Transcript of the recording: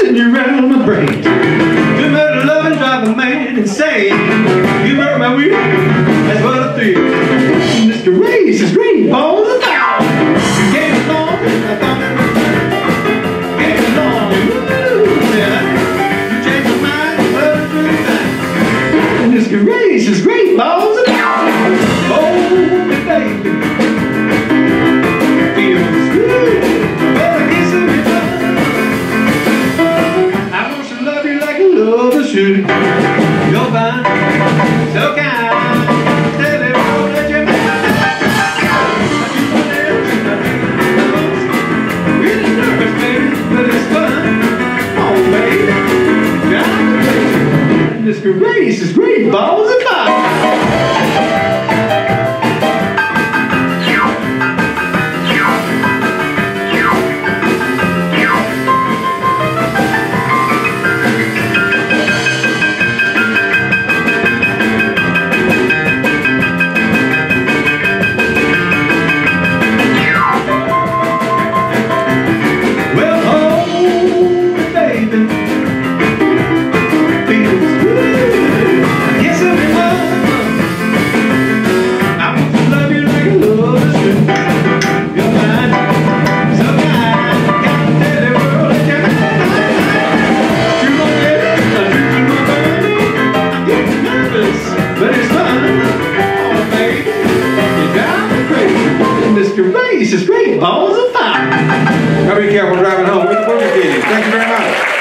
spinning around my brain. Too much love and drive a man insane. You burn my wheel, that's what I feel. Mr. Race is great balls of power. You came along, I thought it was came along, woo, yeah. You changed my mind, but it's really fine. Mr. Race is great balls of power. Oh, baby. Feels good. Better kiss me, I want to love you like a lover should. You're fine, so kind. Tell everyone that you're mine. Really nervous, baby, but it's fun. Oh, baby, got me. This race is great balls of fire. Mr. Race is great balls of fire. Now be careful driving home with the Boogie Kings. Thank you very much.